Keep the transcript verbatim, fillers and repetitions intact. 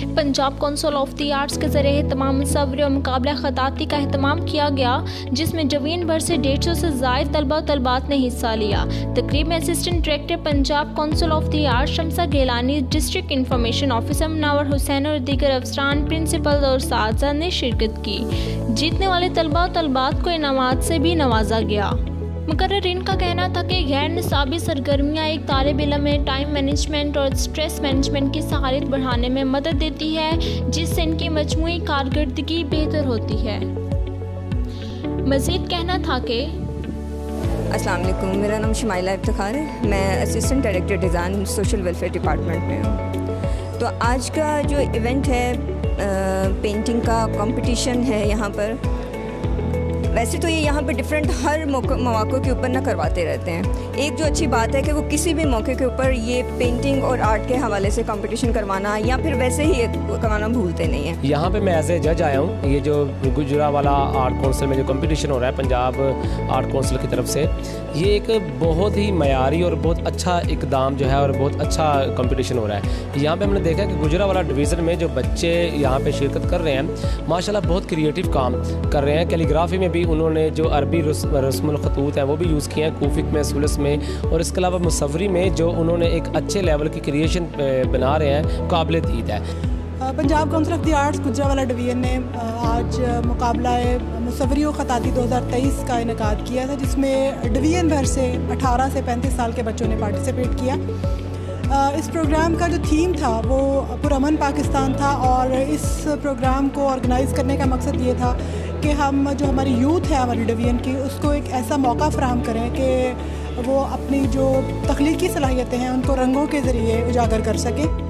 Punjab council of the arts के जरिए तमाम मुसव्वरी और मुकाबला खताती का अहतमाम किया गया, जिसमें जवीन भर से डेढ़ सौ से ज़ायद तलबा और तलबात ने हिस्सा लिया। तकरीब में assistant director Punjab council of the arts Shamsa Gilani, district information officer Munawwar Hussain और दीगर अफसरान, प्रिंसिपल और साथीज़ा ने शिरकत की। जीतने वाले तलबा और तलबात को इनामात से भी नवाजा गया। मुकर्रिरीन का कहना था कि गैर निसाबी सरगर्मियाँ एक तालिब इल्म में टाइम मैनेजमेंट और स्ट्रेस मैनेजमेंट की सहायता बढ़ाने में मदद देती है, जिससे इनकी मजमूई कारकर्दगी बेहतर होती है। मज़ीद कहना था कि अस्सलाम वालेकुम, मेरा नाम शमाइला इफ्तिखार है। मैं assistant director design social welfare department में हूँ। तो आज का जो इवेंट है आ, पेंटिंग का कंपटीशन है यहाँ पर। वैसे तो ये यहाँ पर डिफरेंट हर मौक़ों के ऊपर ना करवाते रहते हैं। एक जो अच्छी बात है कि वो किसी भी मौके के ऊपर ये पेंटिंग और आर्ट के हवाले से कंपटीशन करवाना या फिर वैसे ही करवाना भूलते नहीं हैं। यहाँ पे मैं एज ए जज आया हूँ। ये जो गुजरावाला आर्ट काउंसिल में जो कंपटीशन हो रहा है पंजाब आर्ट काउंसिल की तरफ से, ये एक बहुत ही मयारी और बहुत अच्छा इकदाम जो है और बहुत अच्छा कंपटीशन हो रहा है। यहाँ पे हमने देखा कि गुजरावाला डिवीज़न में जो बच्चे यहाँ पे शिरकत कर रहे हैं, माशाल्लाह बहुत क्रिएटिव काम कर रहे हैं। कैलीग्राफी में भी उन्होंने जो अरबी रस्मुल खतूत हैं वो भी यूज़ किए हैं, कूफिक में, सुलस में, और इसके अलावा मुसव्वरी में जो उन्होंने एक अच्छे लेवल की क्रिएशन बना रहे हैं, काबिल दीद है। Punjab council of the arts Gujranwala division ने आज मुकाबला मुसव्वरी और खताती दो हज़ार तेईस का इनेकाद किया था, जिसमें डिवीज़न भर से अठारह से पैंतीस साल के बच्चों ने पार्टिसिपेट किया। इस प्रोग्राम का जो थीम था वो पुरअमन पाकिस्तान था, और इस प्रोग्राम को ऑर्गेनाइज़ करने का मकसद ये था कि हम जो हमारी यूथ है हमारी डिवीज़न की, उसको एक ऐसा मौका फराहम करें कि वो अपनी जो तख्लीकी सलाहियतें हैं उनको रंगों के ज़रिए उजागर कर सकें।